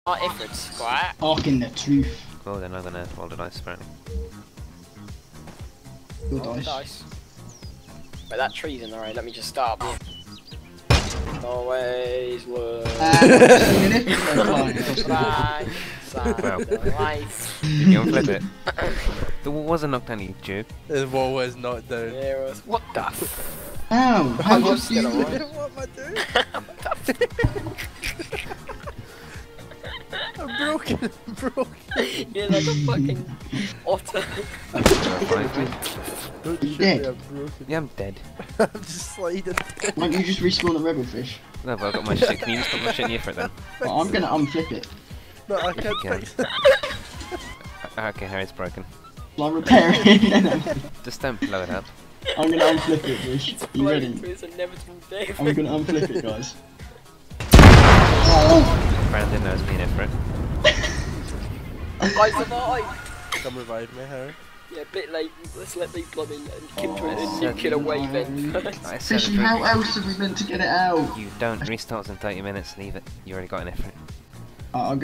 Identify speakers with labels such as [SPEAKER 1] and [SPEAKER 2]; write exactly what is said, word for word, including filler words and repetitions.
[SPEAKER 1] Oh, Ifrit squat.
[SPEAKER 2] Arcing the truth.
[SPEAKER 3] Well, then I'm gonna roll the dice apparently.
[SPEAKER 2] Good
[SPEAKER 1] Oh,
[SPEAKER 2] dice.
[SPEAKER 1] dice. Wait, that tree's in the way. Let me just start up here. Always look. Right side
[SPEAKER 3] Wow.
[SPEAKER 1] of the life.
[SPEAKER 3] You unflip it. The wall wasn't knocked down, you Jew.
[SPEAKER 4] The wall was knocked down.
[SPEAKER 1] There was. What the f?
[SPEAKER 2] Ow!
[SPEAKER 1] I
[SPEAKER 2] How
[SPEAKER 1] was
[SPEAKER 2] did you
[SPEAKER 1] gonna
[SPEAKER 2] do
[SPEAKER 1] run.
[SPEAKER 2] it?
[SPEAKER 4] What am I doing? I'm broken. I'm broken.
[SPEAKER 1] You're like a fucking otter.
[SPEAKER 4] Don't
[SPEAKER 2] You
[SPEAKER 4] shoot
[SPEAKER 2] dead?
[SPEAKER 4] me, I'm broken.
[SPEAKER 3] Yeah, I'm dead.
[SPEAKER 4] I'm just sliding.
[SPEAKER 2] Why don't you just respawn a rebel fish?
[SPEAKER 3] No, but I've got my shit. Can you just put my shit in the effort then?
[SPEAKER 2] Well, I'm gonna unflip it.
[SPEAKER 4] No, I can't
[SPEAKER 3] Yeah.
[SPEAKER 4] fix it.
[SPEAKER 3] Uh, okay, Harry's broken.
[SPEAKER 2] Shall I repair it?
[SPEAKER 3] Just don't blow it up.
[SPEAKER 2] I'm gonna unflip it, fish.
[SPEAKER 1] It's
[SPEAKER 2] Are you
[SPEAKER 1] floating
[SPEAKER 2] ready?
[SPEAKER 1] to his inevitable death.
[SPEAKER 2] I'm gonna unflip it, guys. Oh!
[SPEAKER 3] Brandon knows me in effort.
[SPEAKER 1] I survived.
[SPEAKER 4] Come revive me, Harry.
[SPEAKER 1] Yeah, a bit late. Let's let these bloody and Kim to
[SPEAKER 2] Oh,
[SPEAKER 1] a nuclear wave then.
[SPEAKER 3] I said
[SPEAKER 2] Fishy,
[SPEAKER 3] it
[SPEAKER 2] how
[SPEAKER 3] for-
[SPEAKER 2] else are we meant to get it out?
[SPEAKER 3] You don't. Restarts in thirty minutes. Leave it. You already got an effort.
[SPEAKER 2] Uh,